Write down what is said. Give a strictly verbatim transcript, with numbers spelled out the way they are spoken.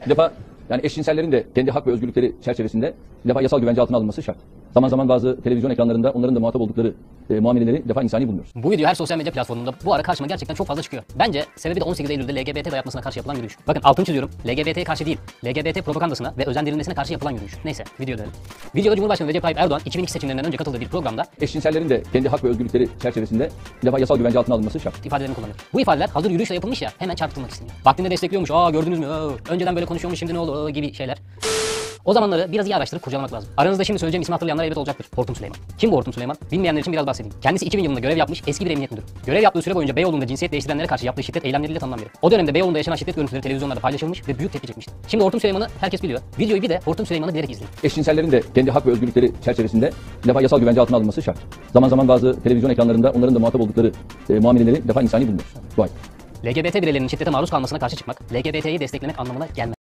Bir defa yani eşcinsellerin de kendi hak ve özgürlükleri çerçevesinde bir defa yasal güvence altına alınması şart. Zaman zaman bazı televizyon ekranlarında onların da muhatap oldukları e, muameleleri bir defa insani bulunuyoruz. Bu video her sosyal medya platformunda bu ara karşıma gerçekten çok fazla çıkıyor. Bence sebebi de on sekiz Eylül'de L G B T dayatmasına karşı yapılan yürüyüş. Bakın altını çiziyorum. L G B T'ye karşı değil, L G B T propagandasına ve özendirilmesine karşı yapılan yürüyüş. Neyse, videoya dönelim. Videoda Cumhurbaşkanı Recep Tayyip Erdoğan iki bin iki seçimlerinden önce katıldığı bir programda Eşcinsellerin de kendi hak ve özgürlükleri çerçevesinde bir defa yasal güvence altına alınması şart. ifadelerini kullanır. Bu ifadeler hazır yürüyüşle yapılmış ya, hemen çarpıtılmak isteniyor. Vaktinde destekliyormuş, aa gördünüz mü, aa, önceden böyle konuşuyormuş şimdi ne oldu aa, gibi şeyler. O zamanları biraz iyi araştırıp kurcalamak lazım. Aranızda şimdi söyleyeceğim ismi hatırlayanlar elbet olacaktır. Hortum Süleyman. Kim bu Hortum Süleyman? Bilmeyenler için biraz bahsedeyim. Kendisi iki bin yılında görev yapmış eski bir emniyet müdürü. Görev yaptığı süre boyunca Beyoğlu'nda cinsiyet değiştirenlere karşı yaptığı şiddet eylemleriyle tanınan biri. O dönemde Beyoğlu'nda yaşanan şiddet görüntüleri televizyonlarda paylaşılmış ve büyük tepki çekmişti. Şimdi Hortum Süleyman'ı herkes biliyor. Videoyu bir de Hortum Süleyman'ı bilerek izleyin. Eşcinsellerin de kendi hak ve özgürlükleri çerçevesinde bir defa yasal güvence altına alınması şart. Zaman zaman bazı televizyon ekranlarında onların da muhatap oldukları e, muameleleri bir defa insani bulunuyoruz. Bu ay. L G B T bireylerinin şiddete maruz kalmasına karşı çıkmak, L G B T'yi desteklemek anlamına gelmez.